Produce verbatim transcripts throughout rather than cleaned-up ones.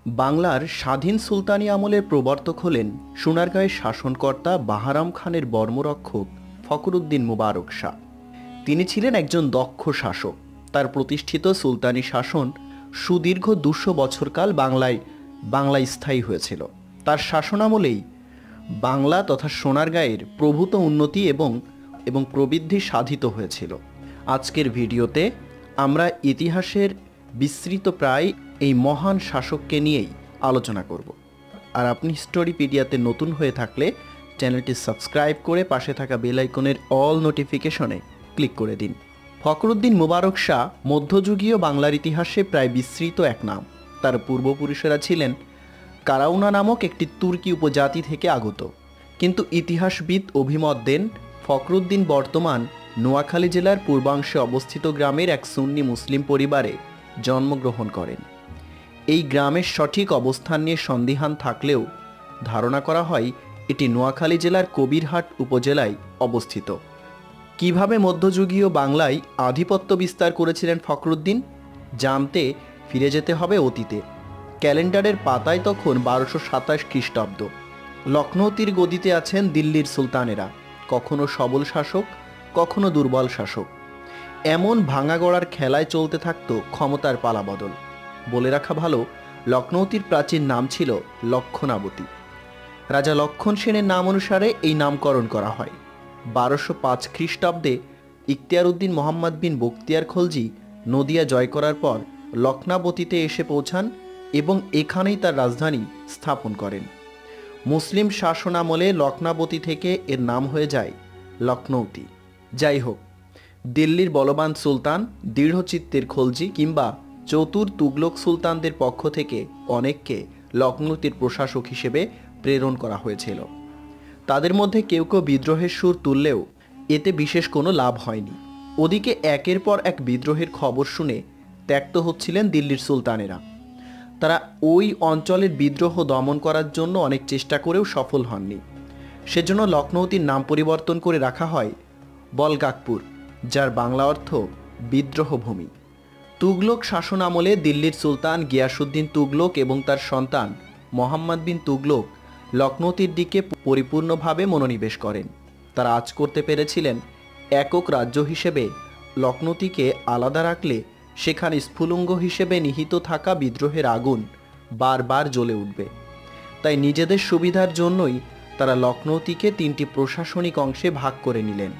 বাংলার স্বাধীন সুলতানি আমলের প্রবর্তক হলেন সোনারগাঁয়ের শাসনকর্তা বাহারাম খানের বর্মরক্ষক ফখরউদ্দিন মুবারক শাহ। তিনি ছিলেন একজন দক্ষ শাসক। তার প্রতিষ্ঠিত সুলতানি শাসন সুদীর্ঘ দুশো বছরকাল বাংলায় বাংলায় স্থায়ী হয়েছিল। তার শাসনামলেই বাংলা তথা সোনারগাঁয়ের প্রভূত উন্নতি এবং এবং প্রবৃদ্ধি সাধিত হয়েছিল। আজকের ভিডিওতে আমরা ইতিহাসের বিস্তৃত প্রায় এই মহান শাসককে নিয়েই আলোচনা করব। আর আপনি হিস্টোরিপিডিয়াতে নতুন হয়ে থাকলে চ্যানেলটি সাবস্ক্রাইব করে পাশে থাকা বেল আইকনের অল নোটিফিকেশনে ক্লিক করে দিন। ফখরউদ্দিন মুবারক শাহ মধ্যযুগীয় বাংলার ইতিহাসে প্রায় বিস্তৃত এক নাম। তার পূর্বপুরুষেরা ছিলেন কারাউনা নামক একটি তুর্কি উপজাতি থেকে আগত, কিন্তু ইতিহাসবিদ অভিমত দেন ফখরউদ্দিন বর্তমান নোয়াখালী জেলার পূর্বাংশে অবস্থিত গ্রামের এক সুন্নি মুসলিম পরিবারে জন্মগ্রহণ করেন। এই গ্রামের সঠিক অবস্থান নিয়ে সন্দিহান থাকলেও ধারণা করা হয় এটি নোয়াখালী জেলার কবিরহাট উপজেলায় অবস্থিত। কিভাবে মধ্যযুগীয় বাংলায় আধিপত্য বিস্তার করেছিলেন ফখরউদ্দিন জানতে ফিরে যেতে হবে অতীতে। ক্যালেন্ডারের পাতায় তখন বারোশো সাতাশ খ্রিস্টাব্দ। লখনৌতির গদিতে আছেন দিল্লির সুলতানেরা, কখনো সবল শাসক, কখনো দুর্বল শাসক। এমন ভাঙাগড়ার খেলায় চলতে থাকত ক্ষমতার পালাবদল। বলে রাখা ভালো, লখনৌতির প্রাচীন নাম ছিল লক্ষণাবতী। রাজা লক্ষণ সেনের নাম অনুসারে এই নামকরণ করা হয়। বারোশো পাঁচ খ্রিস্টাব্দে ইখতিয়ার উদ্দিন মোহাম্মদ বিন বখতিয়ার খলজি নদিয়া জয় করার পর লক্ষণাবতীতে এসে পৌঁছান এবং এখানেই তার রাজধানী স্থাপন করেন। মুসলিম শাসনামলে লক্ষণাবতী থেকে এর নাম হয়ে যায় লখনৌতি। যাই হোক, দিল্লির বলবান সুলতান, দৃঢ়চিত্তের খলজি কিংবা চতুর তুগলক সুলতানদের পক্ষ থেকে অনেককে লখনৌতির প্রশাসক হিসেবে প্রেরণ করা হয়েছিল। তাদের মধ্যে কেউ কেউ বিদ্রোহের সুর তুললেও এতে বিশেষ কোনো লাভ হয়নি। ওদিকে একের পর এক বিদ্রোহের খবর শুনে ত্যক্ত হচ্ছিলেন দিল্লির সুলতানেরা। তারা ওই অঞ্চলের বিদ্রোহ দমন করার জন্য অনেক চেষ্টা করেও সফল হননি। সেজন্য লখনৌতির নাম পরিবর্তন করে রাখা হয় বলগাকপুর, যার বাংলা অর্থ বিদ্রোহ ভূমি। তুগলক শাসন আমলে দিল্লির সুলতান গিয়াসউদ্দিন তুগলক এবং তার সন্তান মোহাম্মদ বিন তুগলক লখনৌতির দিকে পরিপূর্ণভাবে মনোনিবেশ করেন। তারা আজ করতে পেরেছিলেন একক রাজ্য হিসেবে লখনৌতিকে আলাদা রাখলে সেখানে স্ফুলিঙ্গ হিসেবে নিহিত থাকা বিদ্রোহের আগুন বারবার জ্বলে উঠবে। তাই নিজেদের সুবিধার জন্যই তারা লখনৌতিকে তিনটি প্রশাসনিক অংশে ভাগ করে নিলেন।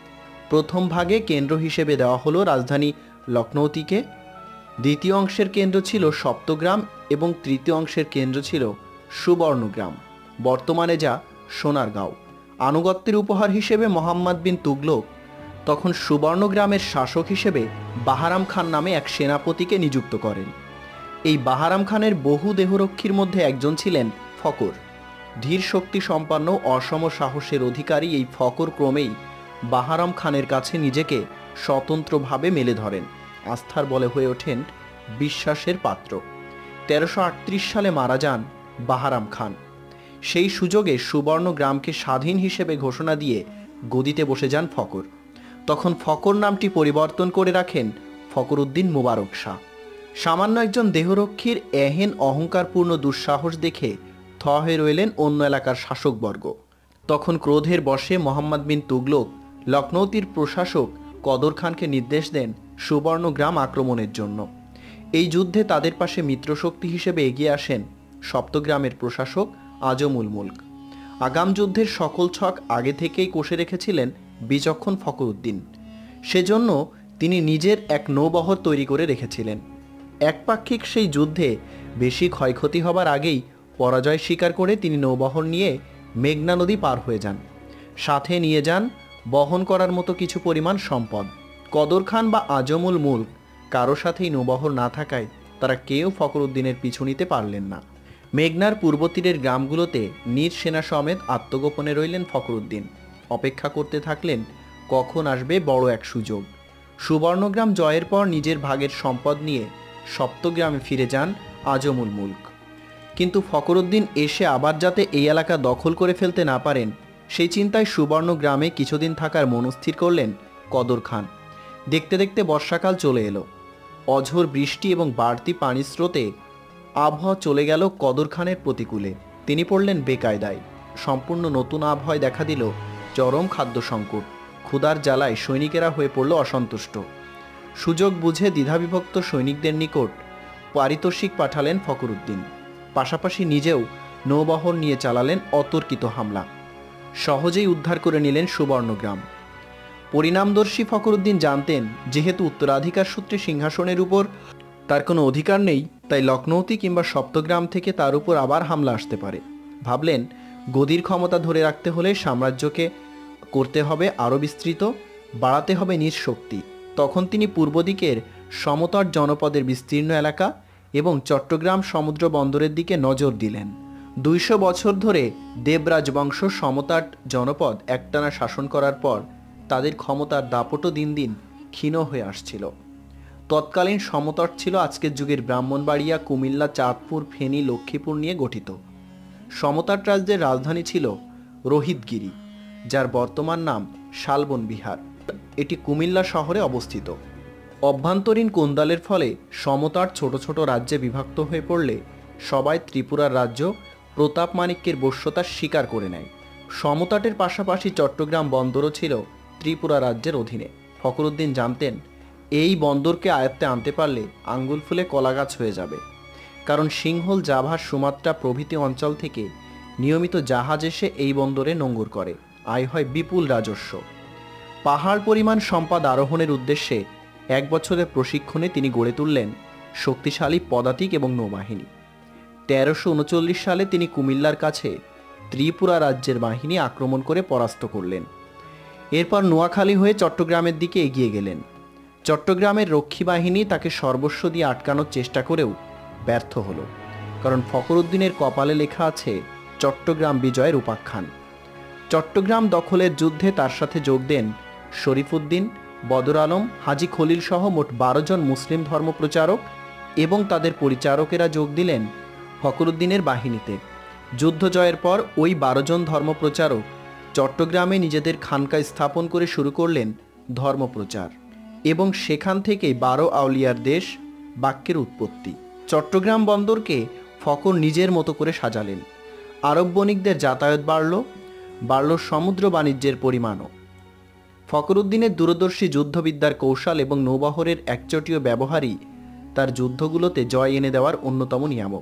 প্রথম ভাগে কেন্দ্র হিসেবে দেওয়া হলো রাজধানী লখনৌতিকে, দ্বিতীয় অংশের কেন্দ্র ছিল সপ্তগ্রাম এবং তৃতীয় অংশের কেন্দ্র ছিল সুবর্ণগ্রাম, বর্তমানে যা সোনারগাঁও। আনুগত্যের উপহার হিসেবে মোহাম্মদ বিন তুগলক তখন সুবর্ণগ্রামের শাসক হিসেবে বাহারাম খান নামে এক সেনাপতিকে নিযুক্ত করেন। এই বাহারাম খানের বহু দেহরক্ষীর মধ্যে একজন ছিলেন ফকর। ধীর শক্তি সম্পন্ন অসম সাহসের অধিকারী এই ফকর ক্রমেই বাহারাম খানের কাছে নিজেকে স্বতন্ত্রভাবে মেলে ধরেন। আস্থার বলে হয়ে ওঠেন বিশ্বাসের পাত্র। তেরোশো আটত্রিশ সালে মারা যান বাহারাম খান। সেই সুযোগে সুবর্ণ গ্রামকে স্বাধীন হিসেবে ঘোষণা দিয়ে গদিতে বসে যান ফকর। তখন ফকর নামটি পরিবর্তন করে রাখেন ফখরউদ্দিন মুবারক শাহ। সামান্য একজন দেহরক্ষীর এহেন অহংকারপূর্ণ দুঃসাহস দেখে থ হয়ে রইলেন অন্য এলাকার শাসকবর্গ। তখন ক্রোধের বশে মোহাম্মদ বিন তুগলক লখনৌতির প্রশাসক কদর খানকে নির্দেশ দেন সুবর্ণগ্রাম আক্রমণের জন্য। এই যুদ্ধে তাদের পাশে মিত্রশক্তি হিসেবে এগিয়ে আসেন সপ্তগ্রামের প্রশাসক আজমুল মুলক। আগাম যুদ্ধের সকল ছক আগে থেকেই কষে রেখেছিলেন বিচক্ষণ ফখরউদ্দিন। সেজন্য তিনি নিজের এক নৌবহর তৈরি করে রেখেছিলেন। একপাক্ষিক সেই যুদ্ধে বেশি ক্ষয়ক্ষতি হবার আগেই পরাজয় স্বীকার করে তিনি নৌবহর নিয়ে মেঘনা নদী পার হয়ে যান। সাথে নিয়ে যান বহন করার মতো কিছু পরিমাণ সম্পদ। কদর খান বা আজমুল মুলক কারো সাথেই নৌবহর না থাকায় তারা কেউ ফখরউদ্দিনের পিছু নিতে পারলেন না। মেঘনার পূর্ব তীরের গ্রামগুলোতে নিজ সেনা সমেত আত্মগোপনে রইলেন ফখরউদ্দিন। অপেক্ষা করতে থাকলেন কখন আসবে বড় এক সুযোগ। সুবর্ণগ্রাম জয়ের পর নিজের ভাগের সম্পদ নিয়ে সপ্তগ্রামে ফিরে যান আজমুল মুলক। কিন্তু ফখরউদ্দিন এসে আবার যাতে এই এলাকা দখল করে ফেলতে না পারেন সেই চিন্তায় সুবর্ণগ্রামে কিছুদিন থাকার মনস্থির করলেন কদর খান। দেখতে দেখতে বর্ষাকাল চলে এলো। অঝোর বৃষ্টি এবং বাড়তি পানির স্রোতে আবহাওয়া চলে গেল কদর খানের প্রতিকূলে। তিনি পড়লেন বেকায়দায়। সম্পূর্ণ নতুন আবহাওয়ায় দেখা দিল চরম খাদ্য সংকট। ক্ষুধার জ্বালায় সৈনিকেরা হয়ে পড়ল অসন্তুষ্ট। সুযোগ বুঝে দ্বিধাবিভক্ত সৈনিকদের নিকট পারিতোষিক পাঠালেন ফখরউদ্দিন। পাশাপাশি নিজেও নৌবহর নিয়ে চালালেন অতর্কিত হামলা। সহজেই উদ্ধার করে নিলেন সুবর্ণগ্রাম। পরিণামদর্শী ফখরউদ্দিন জানতেন, যেহেতু উত্তরাধিকার সূত্রে সিংহাসনের উপর তার কোনো অধিকার নেই, তাই লখনৌতি কিংবা সপ্তগ্রাম থেকে তার উপর আবার হামলা আসতে পারে। ভাবলেন, গদির ক্ষমতা ধরে রাখতে হলে সাম্রাজ্যকে করতে হবে আরও বিস্তৃত, বাড়াতে হবে নিজ শক্তি। তখন তিনি পূর্ব দিকের সমতট জনপদের বিস্তীর্ণ এলাকা এবং চট্টগ্রাম সমুদ্র বন্দরের দিকে নজর দিলেন। দুইশো বছর ধরে দেবরাজ বংশ সমতট জনপদ একটানা শাসন করার পর তাদের ক্ষমতার দাপটও দিন দিন ক্ষীণ হয়ে আসছিল। তৎকালীন সমতট ছিল আজকের যুগের ব্রাহ্মণবাড়িয়া, কুমিল্লা, চাঁদপুর, ফেনী, লক্ষ্মীপুর নিয়ে গঠিত। সমতট রাজ্যের রাজধানী ছিল রোহিতগিরি, যার বর্তমান নাম শালবন বিহার। এটি কুমিল্লা শহরে অবস্থিত। অভ্যন্তরীণ কোন্দালের ফলে সমতট ছোট ছোট রাজ্যে বিভক্ত হয়ে পড়লে সবাই ত্রিপুরার রাজ্য প্রতাপ মাণিক্যের বশ্যতা স্বীকার করে নেয়। সমতটের পাশাপাশি চট্টগ্রাম বন্দরও ছিল ত্রিপুরা রাজ্যের অধীনে। ফখরউদ্দিন জানতেন, এই বন্দরকে আয়ত্তে আনতে পারলে আঙ্গুল ফুলে কলাগাছ হয়ে যাবে। কারণ সিংহল, জাভা, সুমাত্রা প্রভৃতি অঞ্চল থেকে নিয়মিত জাহাজ এসে এই বন্দরে নোঙ্গর করে। আয় হয় বিপুল রাজস্ব। পাহাড় পরিমাণ সম্পদ আরোহণের উদ্দেশ্যে এক বছরের প্রশিক্ষণে তিনি গড়ে তুললেন শক্তিশালী পদাতিক এবং নৌবাহিনী। তেরোশো উনচল্লিশ সালে তিনি কুমিল্লার কাছে ত্রিপুরা রাজ্যের বাহিনী আক্রমণ করে পরাস্ত করলেন। এরপর নোয়াখালী হয়ে চট্টগ্রামের দিকে এগিয়ে গেলেন। চট্টগ্রামের রক্ষী বাহিনী তাকে সর্বস্ব দিয়ে আটকানোর চেষ্টা করেও ব্যর্থ হলো, কারণ ফখরউদ্দিনের কপালে লেখা আছে চট্টগ্রাম বিজয়ের উপাখ্যান। চট্টগ্রাম দখলের যুদ্ধে তার সাথে যোগ দেন শরীফুদ্দিন, বদর আলম, হাজী খলিল সহ মোট বারো জন মুসলিম ধর্মপ্রচারক এবং তাদের পরিচারকেরা যোগ দিলেন ফখরউদ্দিনের বাহিনীতে। যুদ্ধ জয়ের পর ওই বারো জন ধর্মপ্রচারক চট্টগ্রামে নিজেদের খানকা স্থাপন করে শুরু করলেন ধর্মপ্রচার, এবং সেখান থেকেই বারো আউলিয়ার দেশ বাক্যের উৎপত্তি। চট্টগ্রাম বন্দরকে ফখর নিজের মতো করে সাজালেন। আরব বণিকদের যাতায়াত বাড়ল, বাড়ল সমুদ্র বাণিজ্যের পরিমাণও। ফখরউদ্দিনের দূরদর্শী যুদ্ধবিদ্যার কৌশল এবং নৌবহরের একচটীয় ব্যবহারই তার যুদ্ধগুলোতে জয় এনে দেওয়ার অন্যতম নিয়ামক।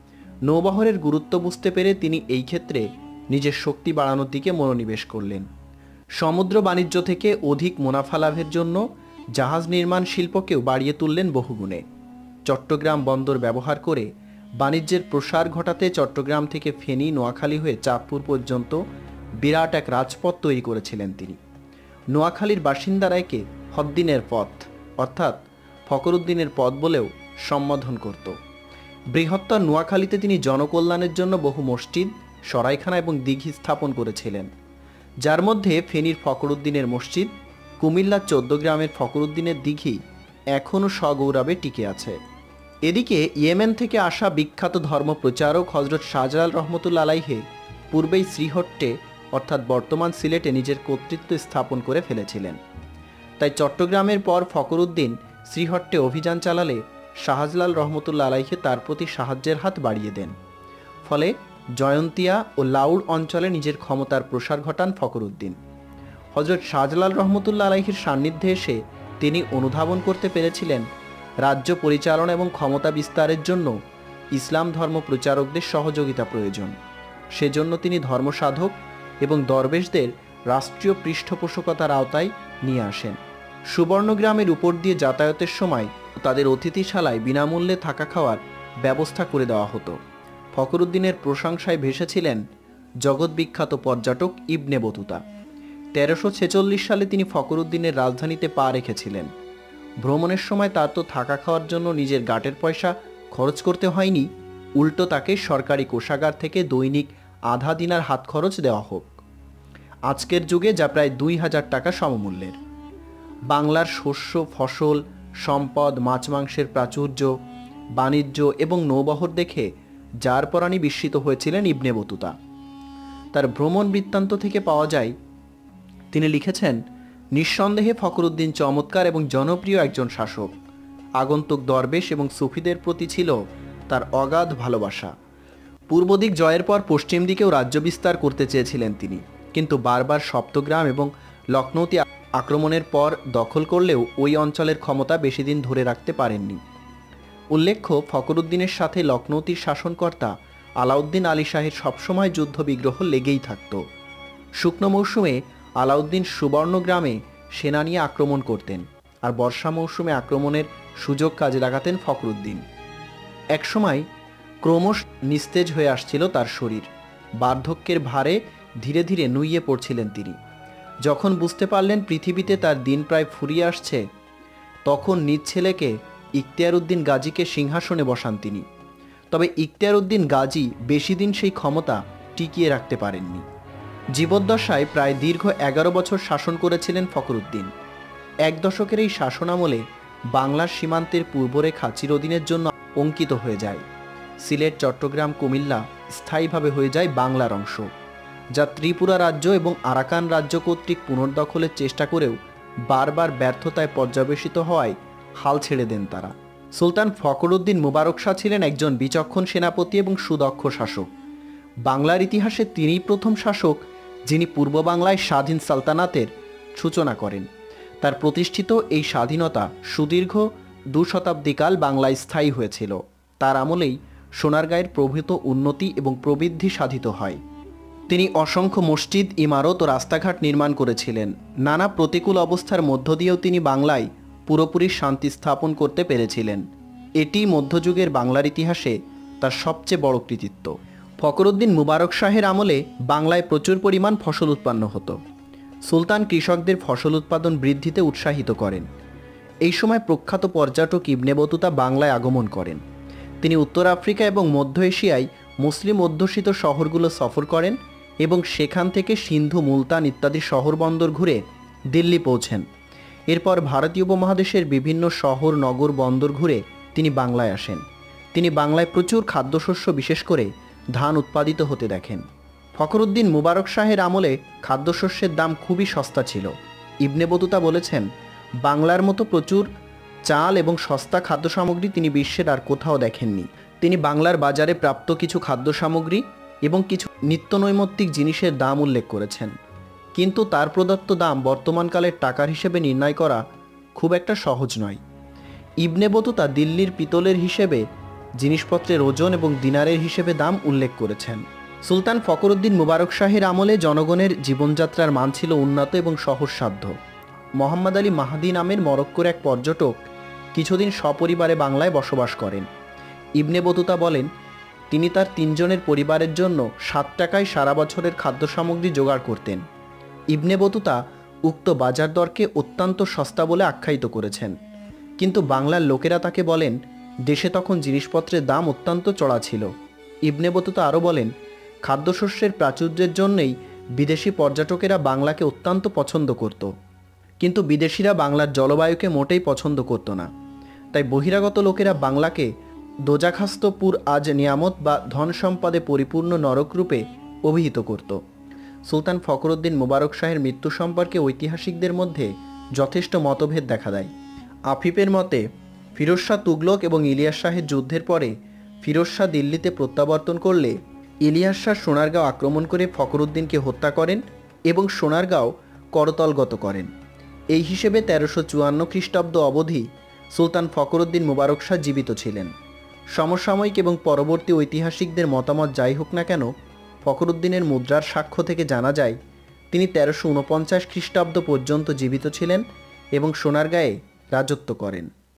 নৌবহরের গুরুত্ব বুঝতে পেরে তিনি এই ক্ষেত্রে নিজের শক্তি বাড়ানোর দিকে মনোনিবেশ করলেন। সমুদ্র বাণিজ্য থেকে অধিক মুনাফা লাভের জন্য জাহাজ নির্মাণ শিল্পকেও বাড়িয়ে তুললেন বহুগুণে। চট্টগ্রাম বন্দর ব্যবহার করে বাণিজ্যের প্রসার ঘটাতে চট্টগ্রাম থেকে ফেনী, নোয়াখালী হয়ে চাঁদপুর পর্যন্ত বিরাট এক রাজপথ তৈরি করেছিলেন তিনি। নোয়াখালীর বাসিন্দারা একে হদ্দিনের পথ অর্থাৎ ফখরউদ্দিনের পথ বলেও সম্বোধন করত। বৃহত্তর নোয়াখালীতে তিনি জনকল্যাণের জন্য বহু মসজিদ, সরাইখানা এবং দিঘি স্থাপন করেছিলেন, যার মধ্যে ফেনীর ফখরউদ্দিনের মসজিদ, কুমিল্লার চৌদ্দগ্রামের ফখরউদ্দিনের দিঘি এখনও সগৌরবে টিকে আছে। এদিকে ইয়েমেন থেকে আসা বিখ্যাত ধর্মপ্রচারক হজরত শাহজালাল রহমতুল্লাহ আলাইহে পূর্বেই শ্রীহট্টে অর্থাৎ বর্তমান সিলেটে নিজের কর্তৃত্ব স্থাপন করে ফেলেছিলেন। তাই চট্টগ্রামের পর ফখরউদ্দিন শ্রীহট্টে অভিযান চালালে শাহজালাল রহমতুল্লাহ আলাইহে তার প্রতি সাহায্যের হাত বাড়িয়ে দেন। ফলে জয়ন্তিয়া ও লাউড় অঞ্চলে নিজের ক্ষমতার প্রসার ঘটান ফখরউদ্দিন। হজরত শাহজালাল রহমতুল্লাহ আলাইহির সান্নিধ্যে এসে তিনি অনুধাবন করতে পেরেছিলেন রাজ্য পরিচালনা এবং ক্ষমতা বিস্তারের জন্য ইসলাম ধর্ম প্রচারকদের সহযোগিতা প্রয়োজন। সেজন্য তিনি ধর্মসাধক এবং দরবেশদের রাষ্ট্রীয় পৃষ্ঠপোষকতার আওতায় নিয়ে আসেন। সুবর্ণগ্রামের উপর দিয়ে যাতায়াতের সময় তাদের অতিথিশালায় বিনামূল্যে থাকা খাওয়ার ব্যবস্থা করে দেওয়া হতো। ফখরউদ্দিনের প্রশংসায় ভেসেছিলেন জগৎবিখ্যাত পর্যটক ইবনে বতুতা। তেরোশো ছেচল্লিশ সালে তিনি ফখরউদ্দিনের রাজধানীতে পা রেখেছিলেন। ভ্রমণের সময় তার তো থাকা খাওয়ার জন্য নিজের গাটের পয়সা খরচ করতে হয়নি, উল্টো তাকে সরকারি কোষাগার থেকে দৈনিক আধা দিনার হাত খরচ দেওয়া হোক। আজকের যুগে যা প্রায় দুই হাজার টাকা সমমূল্যের। বাংলার শস্য, ফসল, সম্পদ, মাছ মাংসের প্রাচুর্য, বাণিজ্য এবং নৌবহর দেখে যার পরাণী বিস্মিত হয়েছিলেন ইবনে বতুতা। তার ভ্রমণ বৃত্তান্ত থেকে পাওয়া যায়, তিনি লিখেছেন, নিঃসন্দেহে ফখরউদ্দিন চমৎকার এবং জনপ্রিয় একজন শাসক। আগন্তুক দরবেশ এবং সুফিদের প্রতি ছিল তার অগাধ ভালোবাসা। পূর্ব দিক জয়ের পর পশ্চিম দিকেও রাজ্য বিস্তার করতে চেয়েছিলেন তিনি, কিন্তু বারবার সপ্তগ্রাম এবং লখনৌতি আক্রমণের পর দখল করলেও ওই অঞ্চলের ক্ষমতা বেশি দিন ধরে রাখতে পারেননি। উল্লেখ্য, ফখরউদ্দিনের সাথে লখনৌতির শাসনকর্তা আলাউদ্দিন আলী শাহের সবসময় যুদ্ধ বিগ্রহ লেগেই থাকত। শুকনো মৌসুমে আলাউদ্দিন সুবর্ণগ্রামে সেনা নিয়ে আক্রমণ করতেন, আর বর্ষা মৌসুমে আক্রমণের সুযোগ কাজে লাগাতেন ফখরউদ্দিন। একসময় ক্রমশ নিস্তেজ হয়ে আসছিল তার শরীর, বার্ধক্যের ভারে ধীরে ধীরে নুইয়ে পড়ছিলেন তিনি। যখন বুঝতে পারলেন পৃথিবীতে তার দিন প্রায় ফুরিয়ে আসছে, তখন নিজ ছেলেকে ইখতিয়ার উদ্দিন গাজীকে সিংহাসনে বসান তিনি। তবে ইখতিয়ার উদ্দিন গাজী বেশি দিন সেই ক্ষমতা টিকিয়ে রাখতে পারেননি। জীবদ্দশায় প্রায় দীর্ঘ এগারো বছর শাসন করেছিলেন ফখরউদ্দিন। এক দশকের এই শাসনামলে বাংলার সীমান্তের পূর্বরেখা চিরদিনের জন্য অঙ্কিত হয়ে যায়। সিলেট, চট্টগ্রাম, কুমিল্লা স্থায়ীভাবে হয়ে যায় বাংলার অংশ, যা ত্রিপুরা রাজ্য এবং আরাকান রাজ্য কর্তৃক পুনর্দখলের চেষ্টা করেও বারবার ব্যর্থতায় পর্যবেসিত হওয়ায় হাল ছেড়ে দেন তারা। সুলতান ফখরউদ্দিন মুবারক শাহ ছিলেন একজন বিচক্ষণ সেনাপতি এবং সুদক্ষ শাসক। বাংলার ইতিহাসে তিনিই প্রথম শাসক যিনি পূর্ব বাংলায় স্বাধীন সালতানাতের সূচনা করেন। তার প্রতিষ্ঠিত এই স্বাধীনতা সুদীর্ঘ দু শতাব্দীকাল বাংলায় স্থায়ী হয়েছিল। তার আমলেই সোনারগাঁয়ের প্রভূত উন্নতি এবং প্রবৃদ্ধি সাধিত হয়। তিনি অসংখ্য মসজিদ, ইমারত ও রাস্তাঘাট নির্মাণ করেছিলেন। নানা প্রতিকূল অবস্থার মধ্য দিয়েও তিনি বাংলায় পুরোপুরি শান্তি স্থাপন করতে পেরেছিলেন। এটি মধ্যযুগের বাংলার ইতিহাসে তার সবচেয়ে বড় কৃতিত্ব। ফখরউদ্দিন মুবারক শাহের আমলে বাংলায় প্রচুর পরিমাণ ফসল উৎপন্ন হতো। সুলতান কৃষকদের ফসল উৎপাদন বৃদ্ধিতে উৎসাহিত করেন। এই সময় প্রখ্যাত পর্যটক ইবনে বতুতা বাংলায় আগমন করেন। তিনি উত্তর আফ্রিকা এবং মধ্য এশিয়ায় মুসলিম অধ্যুষিত শহরগুলো সফর করেন এবং সেখান থেকে সিন্ধু, মুলতান ইত্যাদি শহর বন্দর ঘুরে দিল্লি পৌঁছেন। এরপর ভারতীয় উপমহাদেশের বিভিন্ন শহর, নগর, বন্দর ঘুরে তিনি বাংলায় আসেন। তিনি বাংলায় প্রচুর খাদ্যশস্য, বিশেষ করে ধান উৎপাদিত হতে দেখেন। ফখরউদ্দিন মুবারক শাহের আমলে খাদ্যশস্যের দাম খুবই সস্তা ছিল। ইবনে বতুতা বলেছেন, বাংলার মতো প্রচুর চাল এবং সস্তা খাদ্য সামগ্রী তিনি বিশ্বের আর কোথাও দেখেননি। তিনি বাংলার বাজারে প্রাপ্ত কিছু খাদ্য সামগ্রী এবং কিছু নিত্যনৈমিত্তিক জিনিসের দাম উল্লেখ করেছেন, কিন্তু তার প্রদত্ত দাম বর্তমানকালের টাকার হিসেবে নির্ণয় করা খুব একটা সহজ নয়। ইবনে বতুতা দিল্লির পিতলের হিসেবে জিনিসপত্রের ওজন এবং দিনারের হিসেবে দাম উল্লেখ করেছেন। সুলতান ফখরউদ্দিন মুবারক শাহের আমলে জনগণের জীবনযাত্রার মান ছিল উন্নত এবং সহজসাধ্য। মোহাম্মদ আলী মাহদি নামের মরক্কোর এক পর্যটক কিছুদিন সপরিবারে বাংলায় বসবাস করেন। ইবনে বতুতা বলেন, তিনি তার তিনজনের পরিবারের জন্য সাত টাকায় সারা বছরের খাদ্য সামগ্রী জোগাড় করতেন। ইবনে বতুতা উক্ত বাজার দরকে অত্যন্ত সস্তা বলে আখ্যায়িত করেছেন, কিন্তু বাংলার লোকেরা তাকে বলেন দেশে তখন জিনিসপত্রের দাম অত্যন্ত চড়া ছিল। ইবনে বতুতা আরও বলেন, খাদ্যশস্যের প্রাচুর্যের জন্যই বিদেশি পর্যটকেরা বাংলাকে অত্যন্ত পছন্দ করত, কিন্তু বিদেশিরা বাংলার জলবায়ুকে মোটেই পছন্দ করত না। তাই বহিরাগত লোকেরা বাংলাকে দোজাখাস্তপুর আজ নিয়ামত বা ধন সম্পদে পরিপূর্ণ নরকরূপে অভিহিত করত। সুলতান ফখরউদ্দিন মুবারক শাহের মৃত্যু সম্পর্কে ঐতিহাসিকদের মধ্যে যথেষ্ট মতভেদ দেখা দেয়। আফিফের মতে, ফিরোজ শাহ তুগলক এবং ইলিয়াস শাহের যুদ্ধের পরে ফিরোজ শাহ দিল্লিতে প্রত্যাবর্তন করলে ইলিয়াস শাহ সোনারগাঁও আক্রমণ করে ফখরউদ্দিনকে হত্যা করেন এবং সোনারগাঁও করতলগত করেন। এই হিসেবে তেরোশো চুয়ান্ন খ্রিস্টাব্দ অবধি সুলতান ফখরউদ্দিন মুবারক শাহ জীবিত ছিলেন। সমসাময়িক এবং পরবর্তী ঐতিহাসিকদের মতামত যাই হোক না কেন, ফখরউদ্দিনের মুদ্রার সাক্ষ্য থেকে জানা যায় তিনি তেরোশো উনপঞ্চাশ খ্রিস্টাব্দ পর্যন্ত জীবিত ছিলেন এবং সোনারগাঁয়ে রাজত্ব করেন।